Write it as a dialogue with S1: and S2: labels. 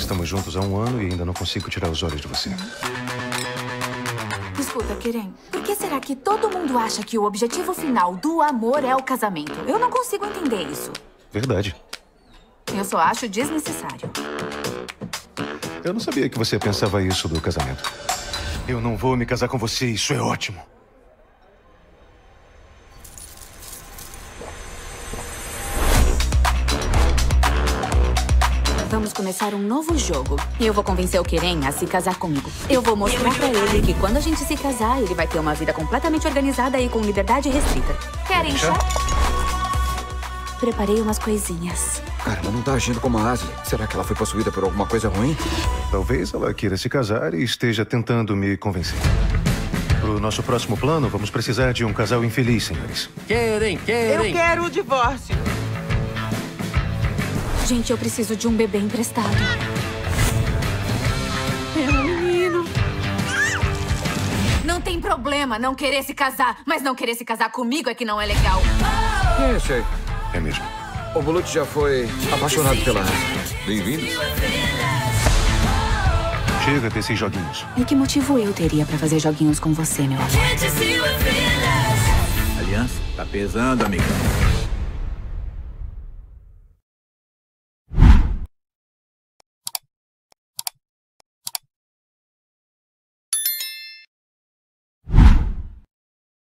S1: Estamos juntos há 1 ano e ainda não consigo tirar os olhos de você.
S2: Escuta, Keren, por que será que todo mundo acha que o objetivo final do amor é o casamento? Eu não consigo entender isso.
S1: Verdade.
S2: Eu só acho desnecessário.
S1: Eu não sabia que você pensava isso do casamento. Eu não vou me casar com você, isso é ótimo.
S2: Vamos começar um novo jogo. E eu vou convencer o Keren a se casar comigo. Eu vou mostrar pra ele que quando a gente se casar, ele vai ter uma vida completamente organizada e com liberdade restrita. Querem chá? Preparei umas coisinhas.
S3: Cara, ela não tá agindo como a Ashley. Será que ela foi possuída por alguma coisa ruim?
S1: Talvez ela queira se casar e esteja tentando me convencer. Pro nosso próximo plano, vamos precisar de um casal infeliz, senhores.
S4: Querem.
S5: Eu quero o divórcio.
S2: Gente, eu preciso de um bebê emprestado.
S5: Meu menino.
S2: Não tem problema não querer se casar, mas não querer se casar comigo é que não é legal.
S3: É, Shay.
S1: É mesmo.
S3: O Bulut já foi apaixonado pela Ashley. Bem-vindos.
S1: Chega desses joguinhos.
S2: E que motivo eu teria pra fazer joguinhos com você, meu amor?
S4: Aliança tá pesando, amigão.